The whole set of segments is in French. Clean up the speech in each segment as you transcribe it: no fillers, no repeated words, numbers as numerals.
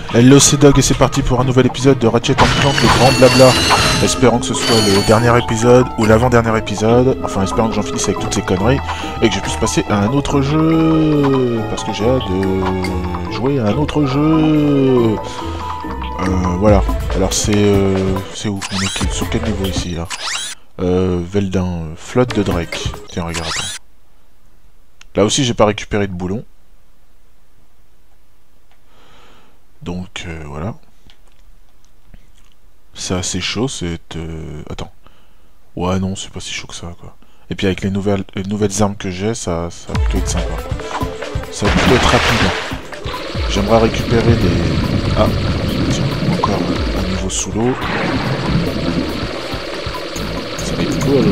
Hello, c'est Dog et c'est parti pour un nouvel épisode de Ratchet & Clank, le grand blabla. Espérant que ce soit le dernier épisode ou l'avant-dernier épisode, enfin espérant que j'en finisse avec toutes ces conneries et que je puisse passer à un autre jeu, parce que j'ai hâte de jouer à un autre jeu. Voilà, alors c'est où? On est sur quel niveau ici là? Veldin, flotte de Drake. Tiens, regarde. Là aussi j'ai pas récupéré de boulon. Donc voilà. C'est assez chaud, c'est... Attends. Ouais non, c'est pas si chaud que ça quoi. Et puis avec les nouvelles armes que j'ai, ça va plutôt être sympa. Ça va plutôt être rapide. J'aimerais récupérer des... Ah, tiens, encore un niveau sous l'eau. Ça va être cool.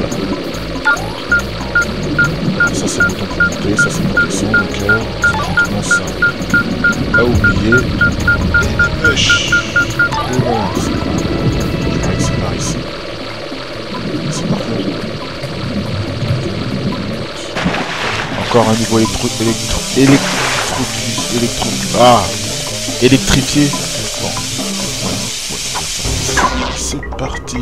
Ça c'est le bouton pour monter, ça c'est pour descendre, ok. Je commence à oublier. Et la pêche. Et voilà, je crois que c'est par ici. C'est parfait. Encore un niveau électrifié. Bon. C'est parti.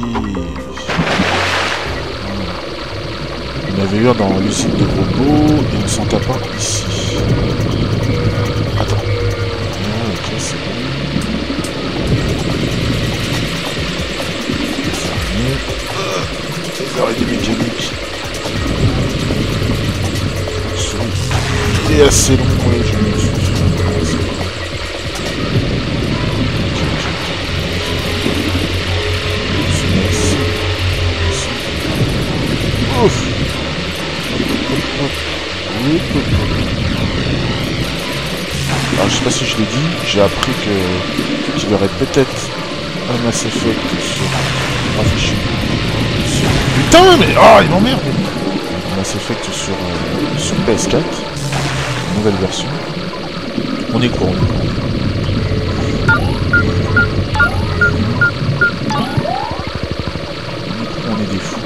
On avait eu un dans l'usine de robots et on s'en tape un ici. Attends. Ok, c'est bon. Les arrêts des mécaniques. Il est assez long pour les jeux. Ouf. Alors je sais pas si je l'ai dit, j'ai appris que qu'il y aurait peut-être un Mass Effect sur affiché. Putain mais oh il m'emmerde. Un Mass Effect sur PS4, une nouvelle version. On est quoi? On est des fous.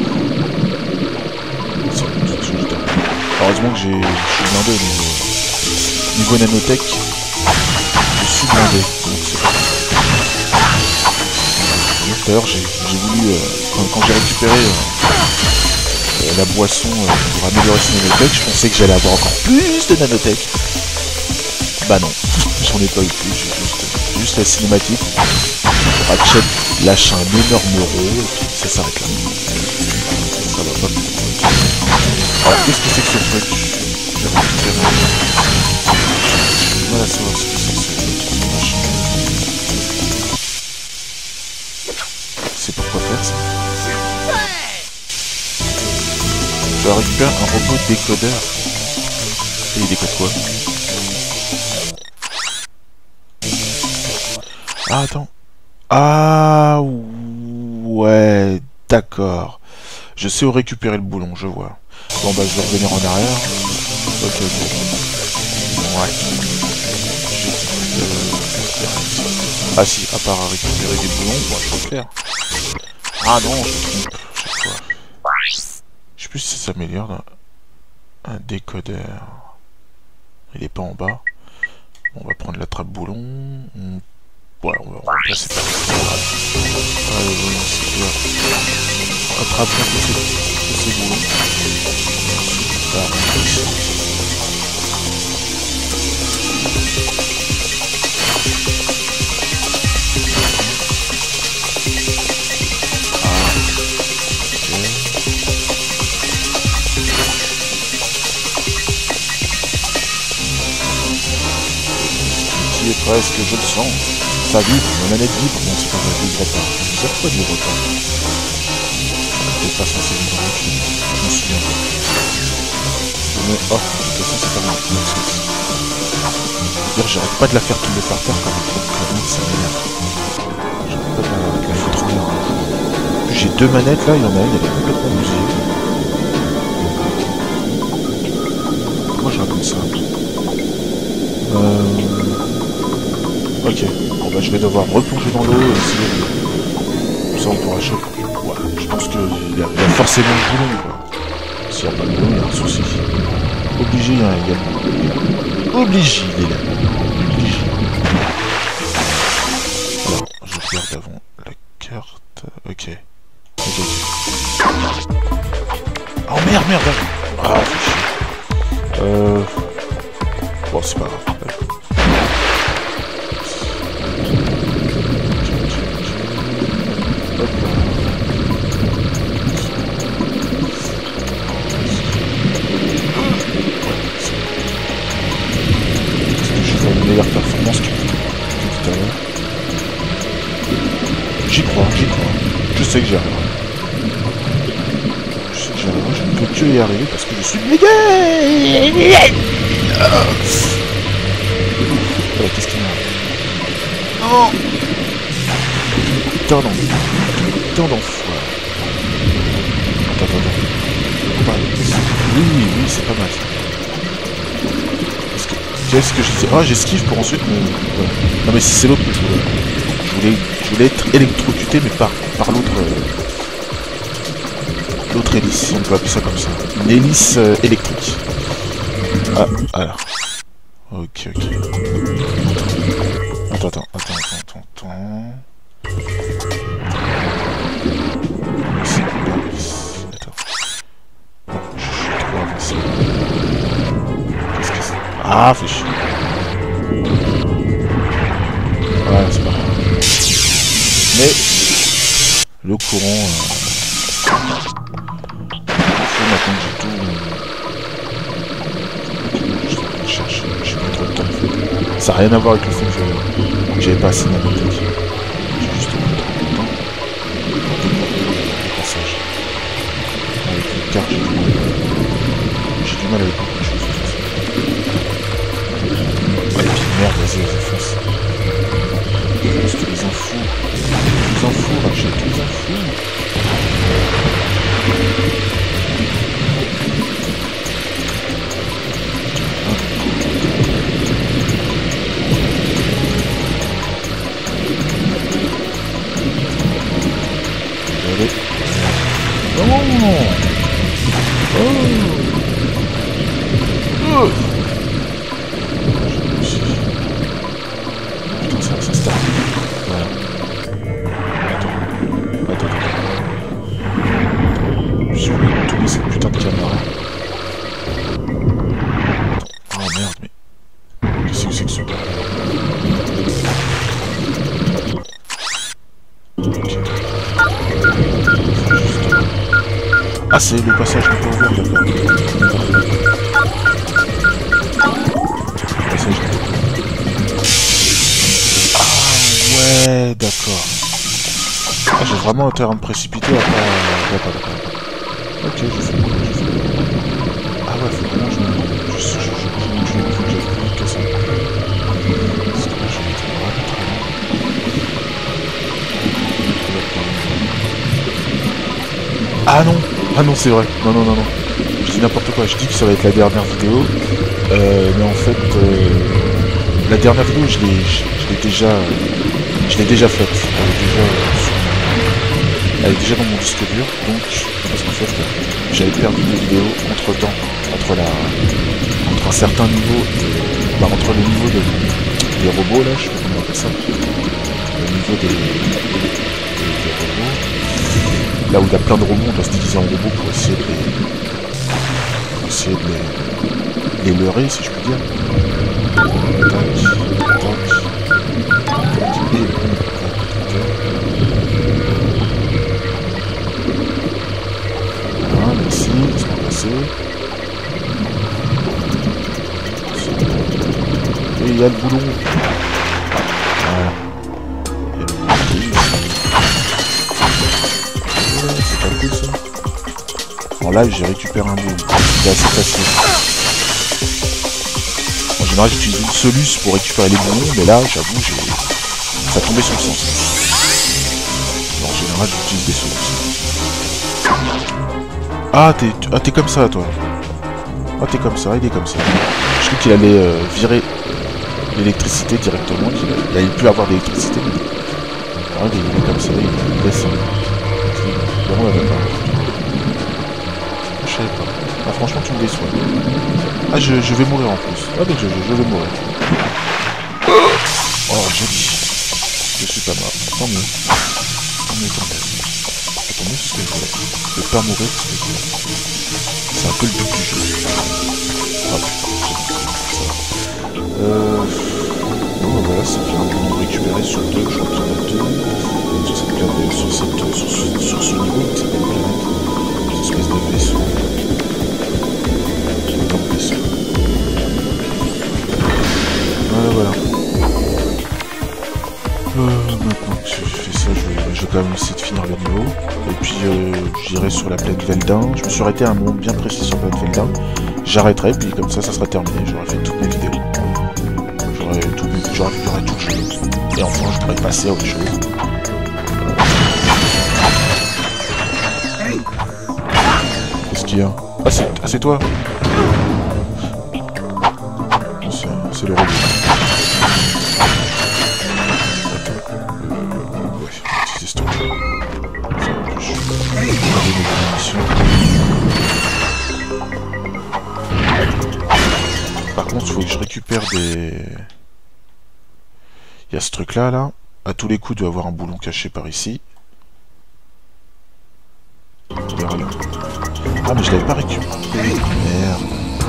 Heureusement que je suis blindé au niveau nanotech. Je suis blindé. D'ailleurs j'ai voulu, quand j'ai récupéré la boisson pour améliorer ce nanotech, je pensais que j'allais avoir encore plus de nanotech. Bah non, j'en ai pas eu plus, j'ai juste la cinématique. Ratchet lâche un énorme euro et puis ça s'arrête là. Ça va pas. Alors qu'est-ce que c'est que ce truc? J'ai récupéré. Voilà, savoir ce que c'est que ce machin. C'est pourquoi faire ça? Je dois récupérer un robot décodeur. Et il décode quoi? Ah attends. Ah ouais, d'accord. Je sais où récupérer le boulon, je vois. Bon bah je vais revenir en arrière. Ok, ouais. Ah si, à part à récupérer des boulons, moi je peux faire. Ah non, je trompe chaque fois. Je sais plus si ça s'améliore. Un décodeur. Il est pas en bas. On va prendre la trappe boulon. Voilà, on va remplacer par allez, voyons, c'est clair. Attrape-moi tous ces boulons. Qui est presque, je le sens. Ça vibre, ma manette vibre. Non, c'est pas vrai, je vibre pas. Je sais pourquoi je vibre pas. C'est pas censé vibrer, je m'en souviens pas. Je mets off, de toute façon c'est pas bon. C'est-à-dire j'arrête pas de la faire tomber par terre comme un trop de conneries, ça m'énerve. J'arrête pas de la foutre en l'air. J'ai deux manettes là, il y en a une, elle est complètement bousillée. Comment je raconte ça? Ok, bon bah je vais devoir replonger dans l'eau et essayer de... Comme ça on pourra choper. Ouais, je pense qu'il y a forcément le boulon quoi. S'il n'y a pas de boulon, il y a un souci. Obligé, il y a le boulon. Obligé, il est là. Obligé. merde. Ah, fais chier. Bon, c'est pas grave. Hop là. Je fais une meilleure performance que tout à l'heure. J'y crois, j'y crois. Je sais que j'y arriverai. Je sais que j'y arriverai, je ne peux que y arriver parce que je suis méga. Voilà, qu'est-ce qu'il y a? Non. Putain d'enfoiré. Attends. Oui, c'est pas mal. Qu'est-ce que je disais? Ah, j'esquive pour ensuite me... Voilà. Non mais c'est l'autre que je voulais être électrocuté, mais par l'autre... l'autre hélice, si on peut appeler ça comme ça. Une hélice électrique. Ah, alors. Ok. Attends. C'est quoi l'hélice? Attends. Non, je suis trop avancé. Qu'est-ce que c'est? Ah, fais chier. Voilà, c'est pas grave. Mais le courant... maintenant que j'ai tout... Je cherche, j'ai pas trop le temps en fait. Ça n'a rien à voir avec le fait que j'avais pas assez de nanothèque. J'ai juste pas trop le temps. De mourir le passage. Avec le car, j'ai du mal avec beaucoup de choses. Ouais, et puis merde, vas-y, fonce. Parce que les infos, Ratchet, les infos. Allez. Non. Putain, ça se termine. Voilà. Attends. Je vais tourner cette putain de caméra. Oh merde, mais... Qu'est-ce que c'est que ce bordel? Ok. Ah, c'est le passage n'est pas ouvert, d'accord. Le passage n'est pas ouvert. Ah, ouais, d'accord. Ah, j'ai vraiment intérêt à me précipiter à pas... D'accord. Ok, je fais. Ah ouais, faut vraiment que je me... Je faut que j'aille plus vite que ça. Parce que là, j'ai été vraiment très loin. Ah non, c'est vrai. Non. Je dis n'importe quoi. Je dis que ça va être la dernière vidéo. Mais en fait, la dernière vidéo, je l'ai déjà faite. Elle est déjà dans mon disque dur. Donc, parce qu'en fait, j'avais perdu des vidéos entre temps, entre un certain niveau, entre le niveau des robots là, je sais pas comment on appelle ça, le niveau des robots. Là où il y a plein de robots, on doit se diviser en robots pour essayer de les leurrer, si je puis dire. Voilà, merci, laisse-moi passer. Et il y a le boulon. Voilà. C'est pas cool ça. En live j'ai récupéré un boulon. C'est assez facile. En général j'utilise une soluce pour récupérer les boulons, mais là j'avoue ça tombait sur le sens. En général j'utilise des soluces. Ah t'es comme ça toi. Ah t'es comme ça, il est comme ça. Je crois qu'il allait virer l'électricité directement, qu'il allait plus avoir d'électricité. Mais... Ah, il est comme ça, il laisse. Vraiment la même. Je savais pas. Ah, franchement tu me déçois. Ah je vais mourir en plus. Ah mais je vais mourir. Oh joli. Je suis pas mort. Tant mieux. Tant mieux. Tant mieux, c'est ce que je voulais. Je vais pas mourir, c'est un peu le but du jeu. Ah putain, bon bah voilà, ça fait un boulot récupéré sur 2, je crois qu'il y en a 2. Sur cette planète, sur ce niveau, donc c'est pas une planète. Une espèce de vaisseau. C'est un vaisseau. Voilà. Maintenant que j'ai fait ça, je vais quand même essayer de finir le niveau. Et puis j'irai sur la planète Veldin. Je me suis arrêté à un moment bien précis sur la planète Veldin. J'arrêterai, puis comme ça sera terminé. J'aurai fait toutes mes vidéos. J'aurai tout le jeu. Et enfin, je pourrai passer à autre chose. Qu'est-ce qu'il y a? Ah, c'est toi? C'est le robot. Ouais, utiliser ce truc. Par contre, il faut que je récupère des... Il y a ce truc là. À tous les coups, il doit y avoir un boulon caché par ici. Voilà. Ah, mais je l'avais pas récupéré. Merde.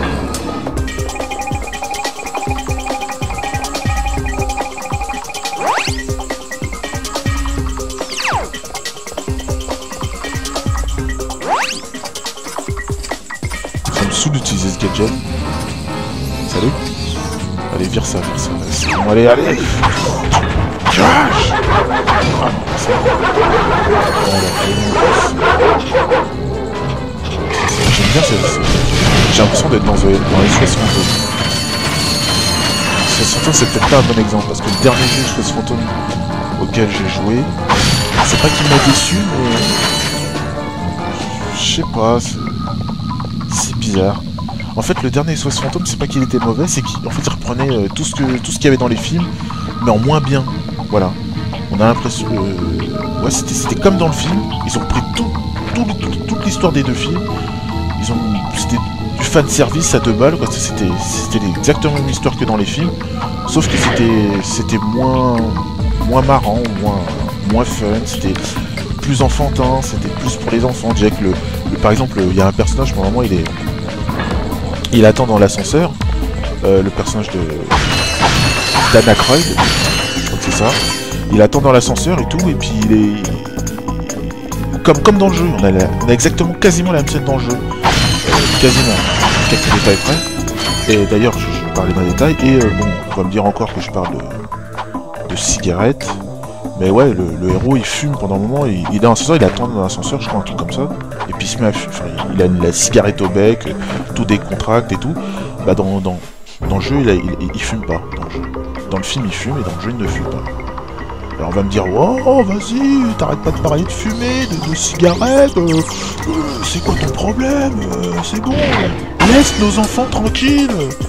Ça me saoule d'utiliser ce gadget. Salut. Allez, vire ça. Bon, allez. Crash. Ah non, c'est bon. J'aime bien j'ai l'impression d'être dans les SOS Fantômes. SOS Fantômes, c'est peut-être pas un bon exemple, parce que le dernier jeu SOS Fantômes auquel j'ai joué, c'est pas qu'il m'a déçu, mais... Je sais pas, c'est bizarre. En fait, le dernier SOS Fantôme, c'est pas qu'il était mauvais, c'est qu'en fait, il reprenait tout ce qu'il y avait dans les films, mais en moins bien. Voilà. On a l'impression... ouais, c'était comme dans le film. Ils ont repris toute l'histoire des deux films. C'était du fanservice à 2 balles, quoi. C'était exactement la même histoire que dans les films. Sauf que c'était moins marrant, moins fun. C'était plus enfantin, c'était plus pour les enfants. Déjà que par exemple, il y a un personnage, pour le moment, il attend dans l'ascenseur. Le personnage d'Anna Croyd, je crois que c'est ça. Il attend dans l'ascenseur et tout, et puis il est... Comme dans le jeu, on a exactement quasiment la même scène dans le jeu. Quasiment. Quelques détails près. Et d'ailleurs, je parlais d'un détail, et bon, on va me dire encore que je parle de cigarettes. Mais ouais, le héros, il fume pendant un moment, il est dans l'ascenseur, il attend dans l'ascenseur, je crois, un truc comme ça. Et puis il se met à fumer, enfin, il a la cigarette au bec, tout décontracte et tout. Bah dans le jeu, il fume pas, dans le jeu. Dans le film, il fume, et dans le jeu, il ne fume pas. Alors on va me dire, oh vas-y, t'arrêtes pas de parler de fumée, de cigarettes, c'est quoi ton problème, c'est bon, laisse nos enfants tranquilles.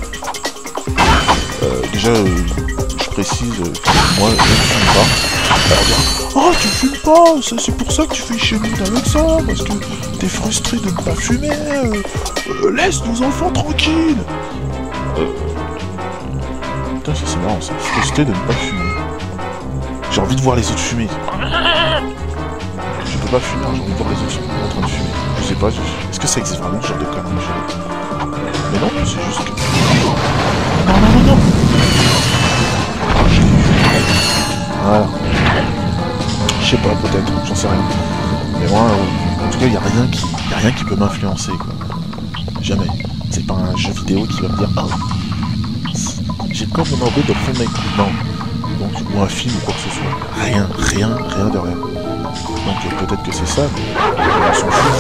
Déjà, je précise que moi, je ne fume pas. Alors dire, oh tu fumes pas, c'est pour ça que tu fais chenille avec ça, parce que t'es frustré de ne pas fumer, laisse nos enfants tranquilles. Putain, c'est marrant, ça, frustré de ne pas fumer. J'ai envie de voir les autres fumer. Je peux pas fumer, j'ai envie de voir les autres en train de fumer. Je sais pas, est-ce que ça existe vraiment ce genre de conneries? Mais non, c'est juste que... Non. Ah, je l'ai eu. Voilà. Je sais pas, peut-être, j'en sais rien. Mais moi, en tout cas, y a rien qui peut m'influencer, quoi. Jamais. C'est pas un jeu vidéo qui va me dire, oh, j'ai comme mon envie de fond de mes coups. Non. Donc, ou un film ou quoi que ce soit. Rien de rien. Donc peut-être que c'est ça, mais on s'en fout.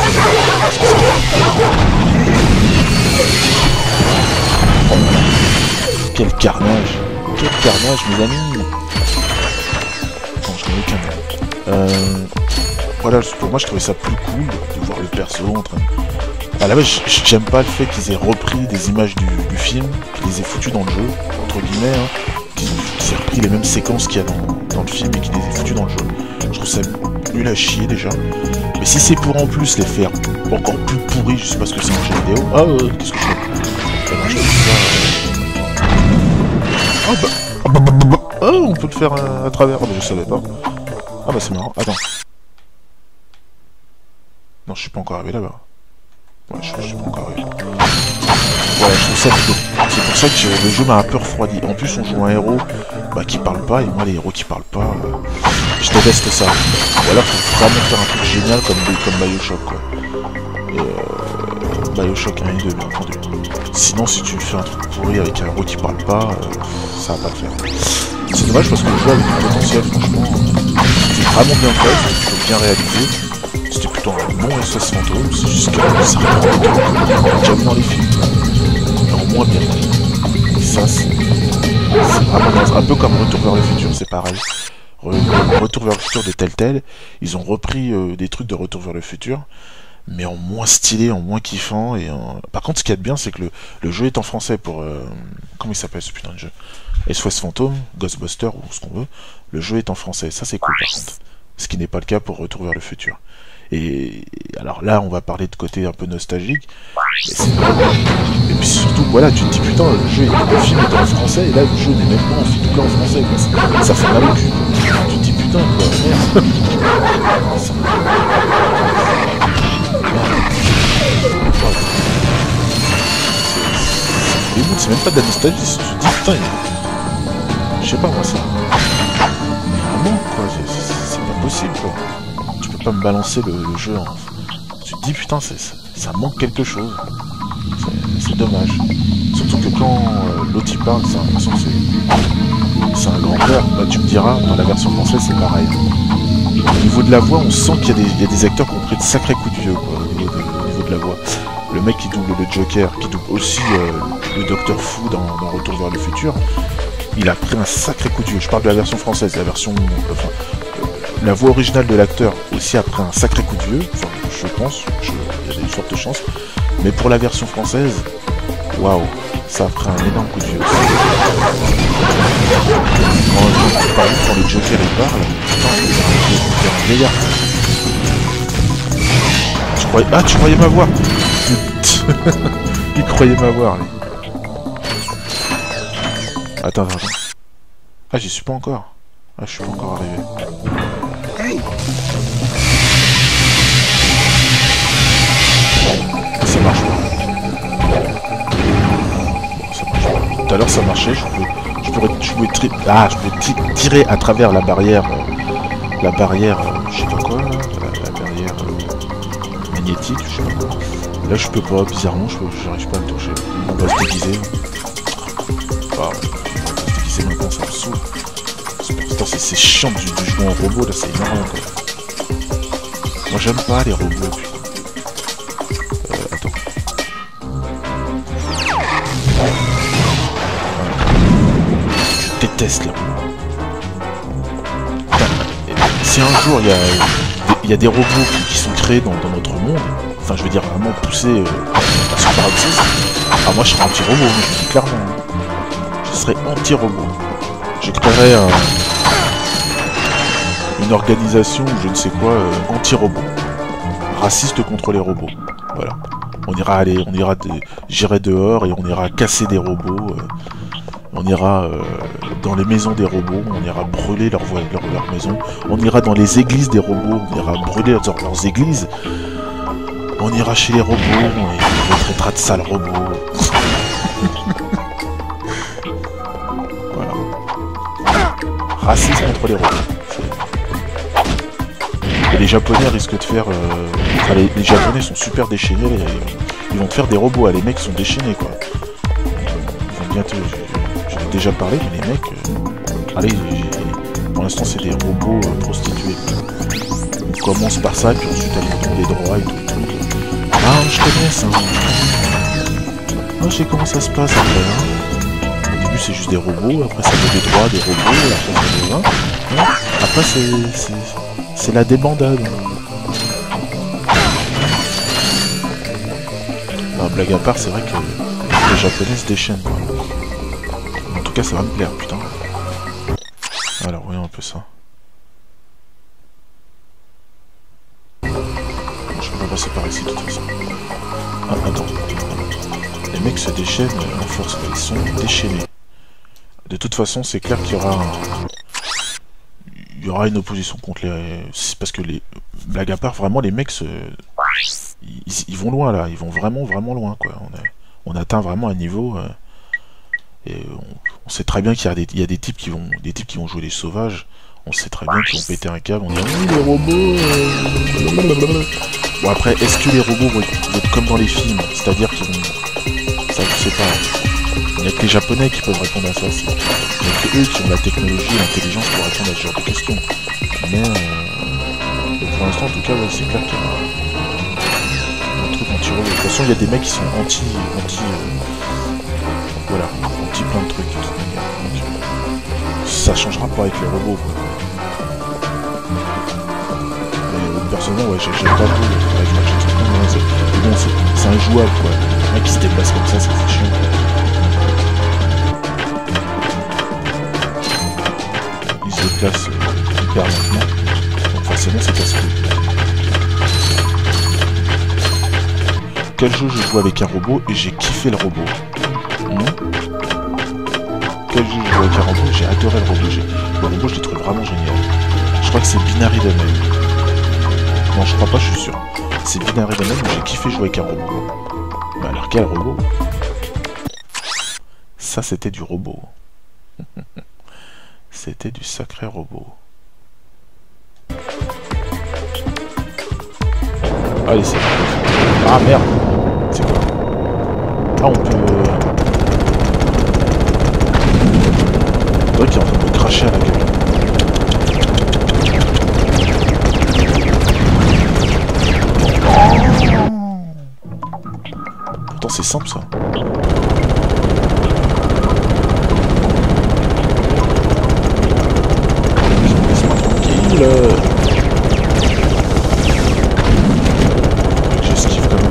Oh, quel carnage, mes amis. Attends, je n'ai aucun. Voilà, pour moi je trouvais ça plus cool de voir le perso en train. À la base, j'aime pas le fait qu'ils aient repris des images du film, qu'ils les aient foutues dans le jeu, entre guillemets, hein. Qu'ils aient repris les mêmes séquences qu'il y a dans le film et qu'ils les aient foutues dans le jeu. Je trouve ça nul à chier déjà. Mais si c'est pour en plus les faire encore plus pourris, je sais pas ce que c'est un jeu vidéo. Ah, qu'est-ce que je fais? Alors, je fais ça. Oh, on peut le faire à travers. Ah, mais je savais pas. Ah, bah c'est marrant. Attends. Non, je suis pas encore arrivé là-bas. Ouais, je suis pas encore arrivé. Voilà, je trouve ça plutôt. C'est pour ça que le jeu m'a un peu refroidi. En plus, on joue un héros qui parle pas, et moi, les héros qui parlent pas, je déteste ça. Ou alors, faut vraiment faire un truc génial comme Bioshock, quoi. Et Bioshock 1 et 2, bien entendu. Sinon, si tu fais un truc pourri avec un héros qui parle pas, ça va pas le faire. C'est dommage parce que le jeu avait du potentiel, franchement. C'était vraiment bien fait, c'était bien réalisé. C'était plutôt un bon SS fantôme, c'est juste que ça reprend déjà vu dans les films, mais en moins bien. Et ça, c'est vraiment bien. Un peu comme Retour vers le futur, c'est pareil. Retour vers le futur de Telltale, ils ont repris des trucs de Retour vers le futur, mais en moins stylé, en moins kiffant. Par contre, ce qu'il y a de bien, c'est que le jeu est en français pour... Comment il s'appelle ce putain de jeu? SOS Fantôme, Ghostbuster ou ce qu'on veut. Le jeu est en français, ça c'est cool par contre. Ce qui n'est pas le cas pour Retour vers le futur. Et alors là, on va parler de côté un peu nostalgique. Et puis surtout, voilà, tu te dis putain, le film est en français, et là le jeu n'est même pas en français, quoi. Ça fait mal au cul, quoi. Tu te dis putain, quoi, merde. C'est même pas de la nostalgie, tu te dis putain, je sais pas moi, ça. Vraiment, quoi, c'est pas possible, quoi. Tu peux pas me balancer le jeu en... Tu te dis putain, ça manque quelque chose. C'est dommage. Surtout que quand l'autre y parle, c'est l'impression que c'est un grand-père. Bah, tu me diras, dans la version française, c'est pareil. Au niveau de la voix, on sent qu'il y a des acteurs qui ont pris de sacrés coups de vieux, quoi, au niveau de la voix. Le mec qui double le Joker, qui double aussi le Docteur Fou dans Retour vers le futur, il a pris un sacré coup de vieux. Je parle de la version française, la version... Enfin, la voix originale de l'acteur aussi a pris un sacré coup de vieux, enfin, je pense, il y a des fortes chances. Mais pour la version française, waouh, ça a pris un énorme coup de vieux. Quand le Joker il parle, putain, c'est un vieillard. Tu croyais m'avoir. Il croyait m'avoir, lui. Attends. Ah, j'y suis pas encore. Ah, je suis pas encore arrivé. Ça marche pas. Bon, ça marche pas. Tout à l'heure, ça marchait. Je pouvais tirer à travers la barrière. Je sais pas quoi, là. La barrière magnétique, je sais pas quoi. Là, je peux pas, bizarrement, j'arrive pas à le toucher. On va se déguiser. Ah ouais, on va se déguiser maintenant, ça me saoule. Putain, c'est chiant de jouer en robot, là, c'est énorme, quoi. Moi, j'aime pas les robots, putain. Attends. Je déteste les robots. Putain, si un jour, il y a des robots qui sont créés dans notre monde, enfin, je veux dire, vraiment poussés à son paroxysme, ah, moi, je serais anti-robot, je le dis clairement. Je serais anti-robot. Je créerais une organisation, ou je ne sais quoi, anti-robot. Raciste contre les robots. Voilà. J'irai dehors et on ira casser des robots. On ira dans les maisons des robots, on ira brûler leurs maisons. On ira dans les églises des robots, on ira brûler leurs églises. On ira chez les robots, on les traitera de sales robots. Voilà. Racisme contre les robots. Et les Japonais risquent de faire... Enfin, les Japonais sont super déchaînés, ils vont te faire des robots, les mecs sont déchaînés, quoi. Ils vont bientôt... J'en ai déjà parlé, mais les mecs... Allez, pour l'instant c'est des robots prostitués. On commence par ça, puis ensuite elles ont des droits et tout le truc. Ah, je connais ça. Ah, je sais comment ça se passe après. Hein. Au début c'est juste des robots, après ça fait des droits, des robots, et après ça fait des droits. Après c'est la débandade. Non, blague à part, c'est vrai que les Japonais se déchaînent. Quoi. En tout cas, ça va me plaire, putain. Alors, voyons un peu ça. Je peux pas passer par ici, de toute façon. Ah, attends. Les mecs se déchaînent en force, ils sont déchaînés. De toute façon, c'est clair qu'il y aura il y aura une opposition contre les... Parce que les... Blague à part, vraiment, les mecs, ils vont loin, là. Ils vont vraiment, vraiment loin, quoi. On atteint vraiment un niveau... Et on sait très bien qu'il y a des types qui vont jouer les sauvages. On sait très bien qu'ils vont péter un câble. On dit oui, les robots. Bon après, est-ce que les robots vont être comme dans les films, c'est-à-dire qu'ils vont, ça je sais pas. Il n'y a que les Japonais qui peuvent répondre à ça. Il n'y a que eux qui ont la technologie et l'intelligence pour répondre à ce genre de questions. Mais pour l'instant, en tout cas, ouais, c'est clair qu'il y a un truc anti-robot. De toute façon, il y a des mecs qui sont voilà, anti plein de trucs de toute manière. Donc, ça changera pas avec les robots, quoi. Mais personnellement, ouais, j'ai pas vu avec Ratchet & Clank, mais bon, c'est injouable, quoi. Le mec qui se déplace comme ça c'est chiant. Il se déplace hyper lentement, donc forcément c'est casse-couille. Quel jeu je joue avec un robot et j'ai kiffé le robot. Quel jeu je joue avec un robot, j'ai adoré le robot. Le robot, je le trouve vraiment génial. Je crois que c'est Binary Domain. Non, je crois pas, je suis sûr. C'est Binary Domain, mais j'ai kiffé jouer avec un robot. Mais alors, quel robot? Ça, c'était du robot. C'était du sacré robot. Allez, c'est bon. Ah, merde. C'est quoi? Ah, on peut... C'est vrai qu'il est en train de me cracher à la gueule. Pourtant c'est simple ça. Laisse-moi tranquille. J'esquive quand même.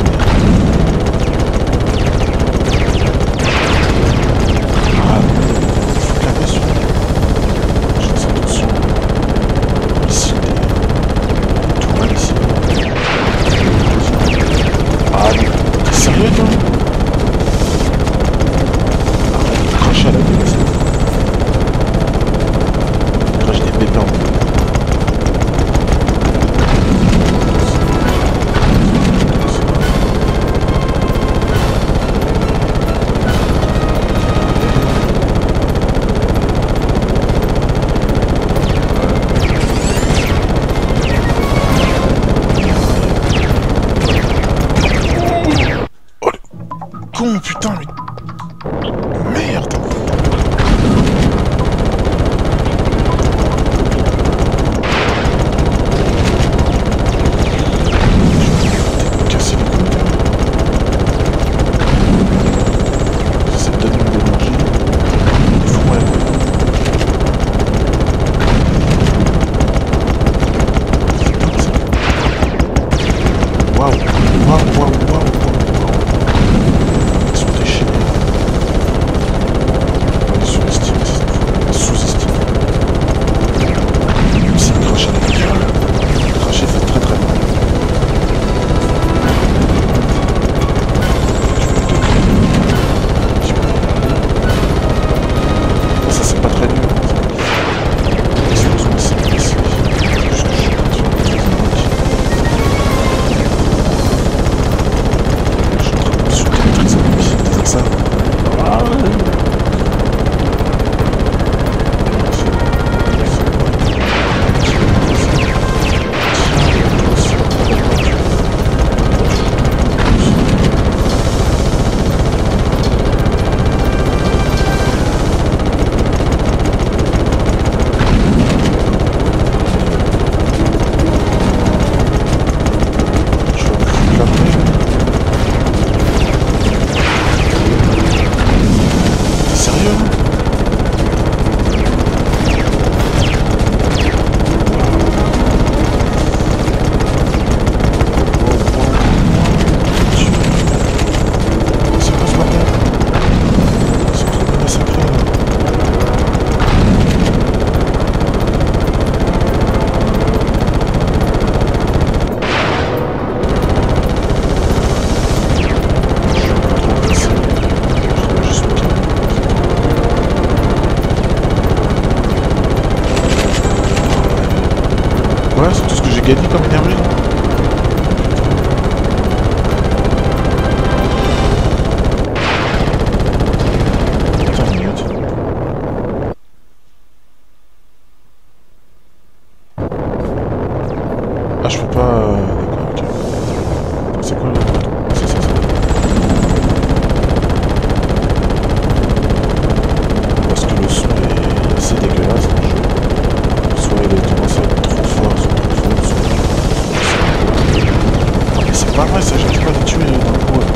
Putain, mais... Merde. Je vais casser les couilles. Ça me donne une énergie. Il faut moi la couille. Waouh. Waouh, waouh, waouh. Ouais, c'est tout ce que j'ai gagné comme énergie. Attends une minute. Ah, je peux pas... D'accord, ok. C'est quoi le bouton? C'est ça. Parce que le son est assez dégueulasse dans le jeu. Soit il a tendance à être trop fort, soit trop fort, soit... Mais c'est pas vrai ça, j'arrive pas à les tuer d'un coup avec...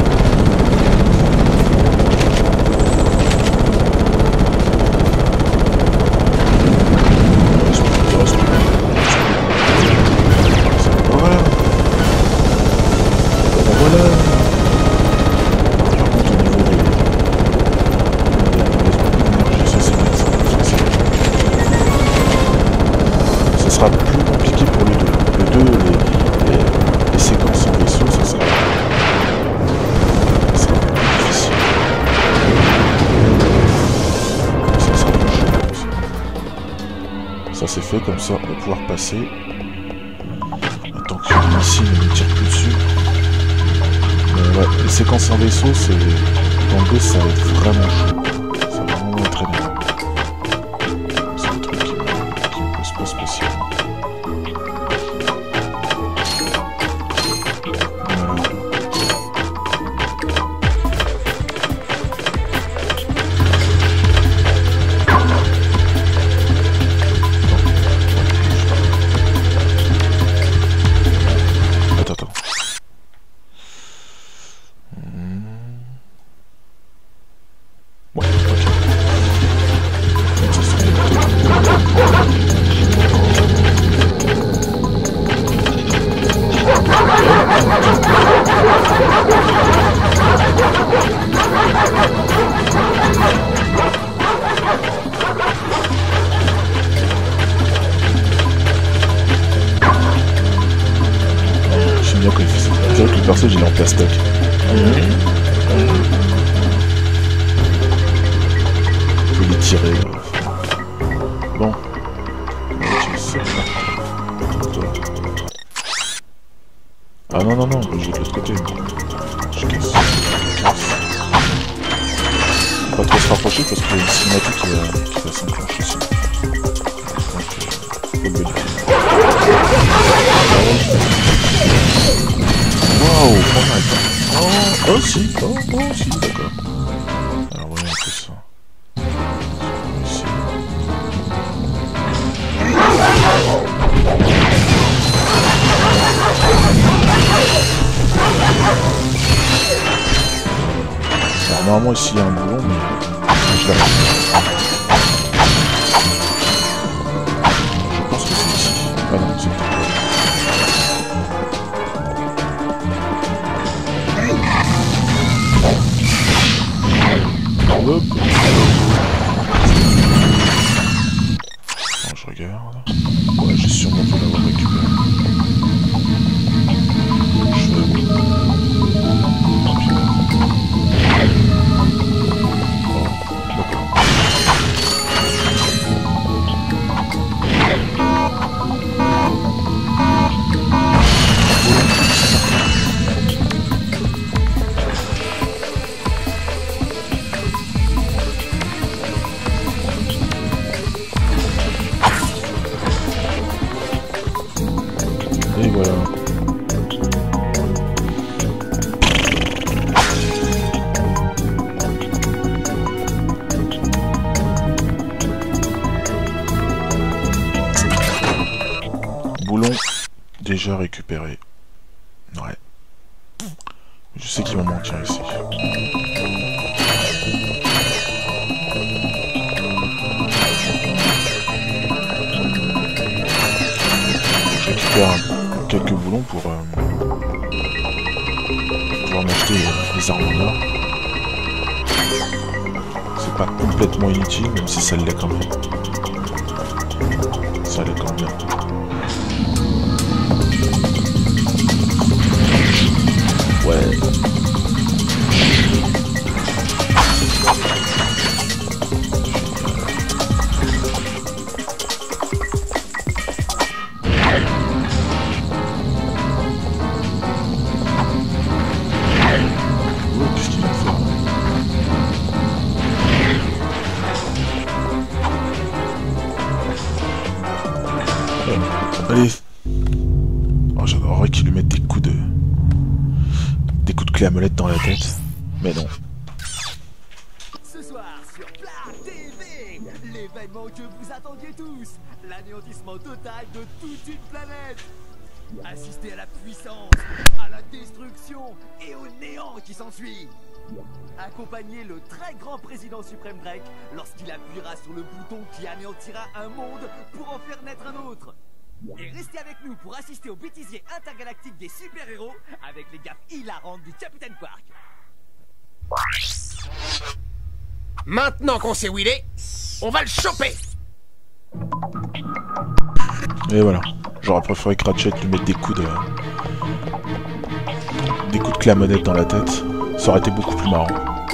Ça c'est fait, comme ça on va pouvoir passer. Tant que ici ne me tire plus dessus. Ouais, les séquences en vaisseau, c'est... Dans le 2, ça va être vraiment chaud. Ça va vraiment être énorme. C'est un truc qui me pose pas spécialement. Perso, j'ai en plastoc. Je peux les tirer. Bon. Ok, c'est ça. Ah non, je vais de l'autre côté. Je casse. Faut pas trop se rapprocher parce qu'il y a une cinématique qui va s'enclencher ici. Donc, faut le vérifier. Wow, pas mal. Oh si, d'accord. Alors voyons un peu ça. Ici. Alors normalement ici il y a un boulon, mais je l'ai. Je pense que c'est ici. Ah non, c'est pas. Hop. Attends, je regarde. Ouais, j'ai sûrement pu l'avoir récupéré. Je vais... Et voilà. Boulon déjà récupéré. Ouais. Je sais qu'il m'en manque un ici. Je récupère quelques boulons pour pouvoir m'acheter des armes en or. C'est pas complètement inutile, même si ça l'est quand même. Ça l'est quand même. Ouais. Allez. Oh, j'adorerais qu'il lui mette des coups de clé à molette dans la tête. Mais non. Ce soir sur Plat TV, l'événement que vous attendiez tous, l'anéantissement total de toute une planète. Assistez à la puissance, à la destruction et au néant qui s'ensuit. Accompagnez le très grand président suprême grec lorsqu'il appuiera sur le bouton qui anéantira un monde pour en faire naître un autre. Et restez avec nous pour assister au bêtisier intergalactique des super-héros avec les gaffes hilarantes du Capitaine Quark. Maintenant qu'on sait où il est, on va le choper. Et voilà. J'aurais préféré que Ratchet lui mette des coups de clé à molette dans la tête. Ça aurait été beaucoup plus marrant.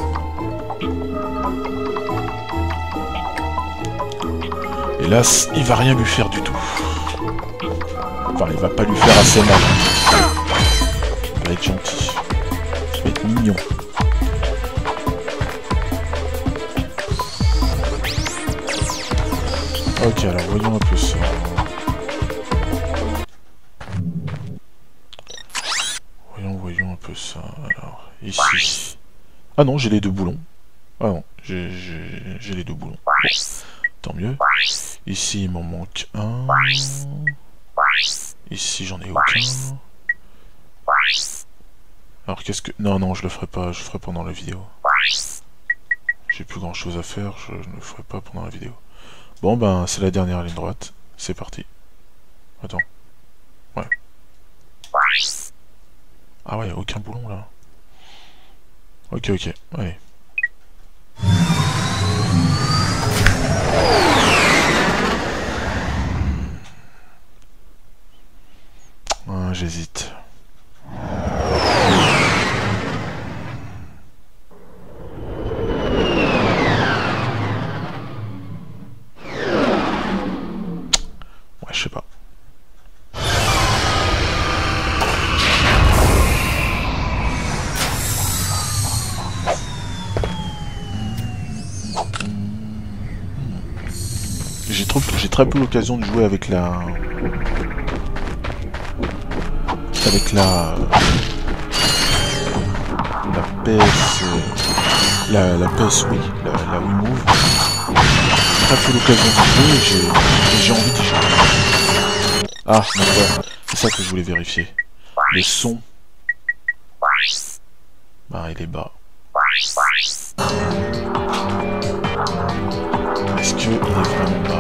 Hélas, il va rien lui faire du tout. Enfin, il va pas lui faire assez mal. Il va être gentil. Il va être mignon. Ok, alors voyons un peu ça. Voyons un peu ça. Alors, ici. Ah non, j'ai les deux boulons. Ah non, j'ai les deux boulons. Tant mieux. Ici, il m'en manque un. Ici, j'en ai aucun. Alors, qu'est-ce que... Non, je le ferai pas. Je le ferai pendant la vidéo. J'ai plus grand chose à faire. Je ne le ferai pas pendant la vidéo. Bon, ben, c'est la dernière ligne droite. C'est parti. Attends. Ouais. Ah ouais, aucun boulon là. Ok, allez. Ah, j'hésite. Ouais, je sais pas. J'ai très peu l'occasion de jouer avec la PS la PS oui, la Wiimote. J'ai très peu l'occasion de jouer et j'ai envie d'y jouer. Ah, d'accord, c'est ça que je voulais vérifier. Le son. Bah, il est bas. Est-ce qu'il est vraiment bas?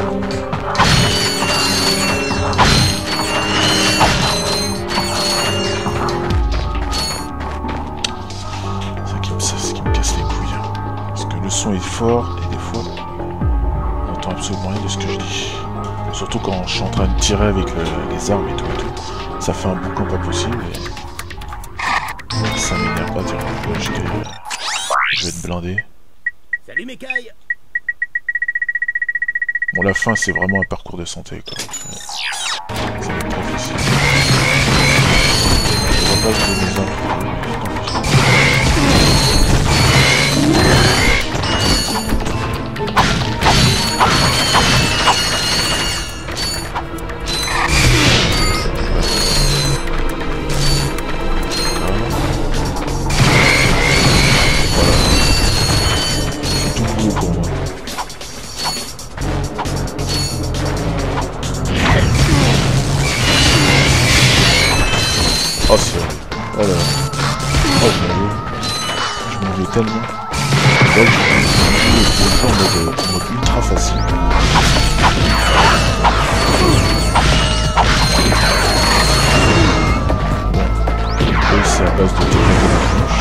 C'est ce qui me casse les couilles. Parce que le son est fort et des fois, on entend absolument rien de ce que je dis. Surtout quand je suis en train de tirer avec les armes et tout. Ça fait un boucan pas possible et ça m'énerve pas dire je vais être blindé. Salut mes cailles. Bon, la fin, c'est vraiment un parcours de santé, quoi. Ça va être très difficile. Je vois pas que je vais nous oh c'est... Oh là là. Oh je m'en veux tellement. Là je joue en mode ultra facile. Bon. Et c'est à base de technique de la planche.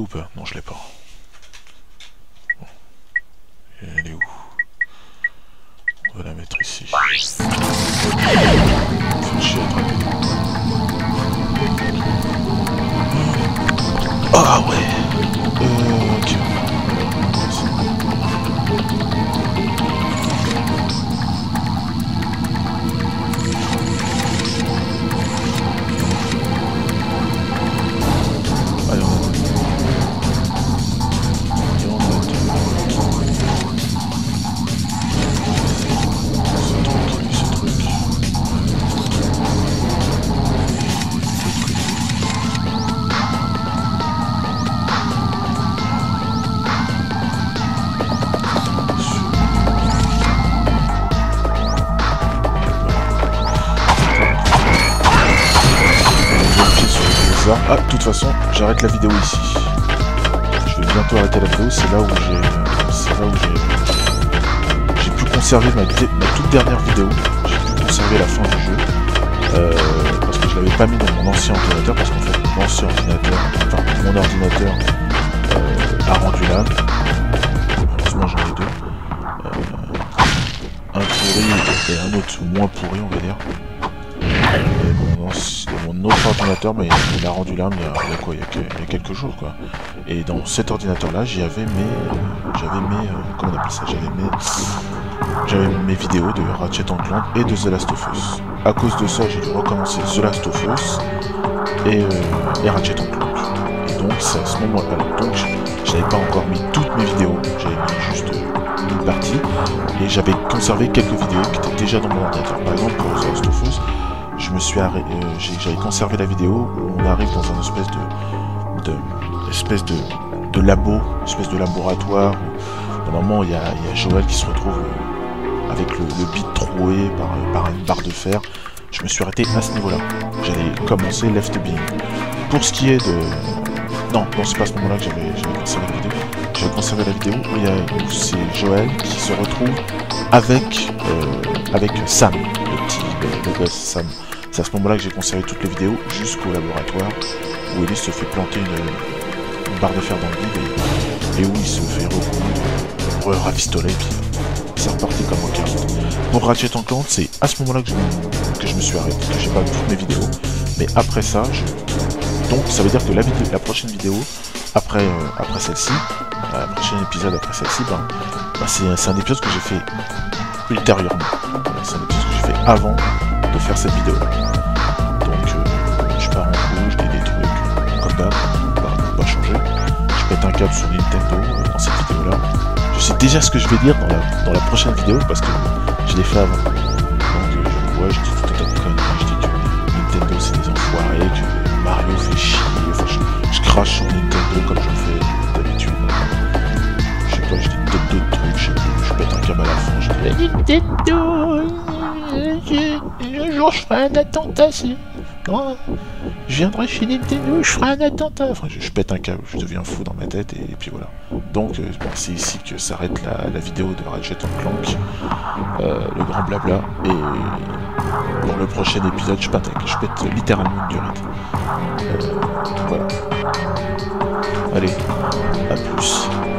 pas? Non, je l'ai pas. Bon. Elle est où? On va la mettre ici. Fais chier. Ah ouais. Ok. Allez, on a deux. Et on a deux. Ce truc. Ah, de toute façon, j'arrête la vidéo ici. Je vais bientôt arrêter la vidéo, c'est là où j'ai pu conserver ma toute dernière vidéo. J'ai pu conserver la fin du jeu. Parce que je l'avais pas mis dans mon ancien ordinateur, parce qu'en fait mon ancien ordinateur, enfin mon ordinateur a rendu l'âme. Heureusement j'en ai deux. Un pourri et un autre moins pourri, on va dire. Mon autre ordinateur, mais il a rendu l'âme il y a quelques jours, quoi. Et dans cet ordinateur là j'avais comment on appelle ça, j'avais mes vidéos de Ratchet & Clank et de The Last of Us. À cause de ça j'ai dû recommencer The Last of Us et Ratchet & Clank. Et donc c'est à ce moment là, donc je n'avais pas encore mis toutes mes vidéos, j'avais mis juste une partie et j'avais conservé quelques vidéos qui étaient déjà dans mon ordinateur. Par exemple pour The Last of Us, j'avais conservé la vidéo où on arrive dans un espèce de labo, espèce de laboratoire où normalement il y a Joël qui se retrouve avec le bit troué par une barre de fer. Je me suis arrêté à ce niveau-là. J'allais commencer Left Being. Pour ce qui est de... Non, c'est pas à ce moment-là que j'avais conservé la vidéo. J'avais conservé la vidéo où c'est Joël qui se retrouve avec Sam, le gosse Sam. C'est à ce moment-là que j'ai conservé toutes les vidéos jusqu'au laboratoire où Ellie se fait planter une barre de fer dans le vide et où il se fait rafistoler et puis c'est reparti comme en 40. Pour Ratchet & Clank, c'est à ce moment-là que je me suis arrêté, que j'ai pas vu toutes mes vidéos. Mais après ça, donc ça veut dire que la prochaine vidéo, après celle-ci, le prochain épisode après celle-ci, c'est un épisode que j'ai fait ultérieurement. C'est un épisode que j'ai fait avant de faire cette vidéo là. Donc je pars en couille, je dis des trucs comme d'hab, pas changer. Je pète un câble sur Nintendo dans cette vidéo là. Je sais déjà ce que je vais dire dans la prochaine vidéo parce que je l'ai fait avant. Donc je dis tout un tas de conneries, je dis que Nintendo c'est des enfoirés, que Mario fait chier, enfin je crache sur Nintendo comme j'en fais d'habitude. Je sais pas, je dis d'autres trucs, je pète un câble à la fin, je dis Nintendo, un jour je ferai un attentat, non, je viendrai chez Nintendo, je ferai un attentat. Enfin, je pète un câble, je deviens fou dans ma tête et puis voilà. Donc, c'est ici que s'arrête la vidéo de Ratchet & Clank, le grand blabla. Et pour le prochain épisode, je pète littéralement une durite. Voilà. Allez, à plus.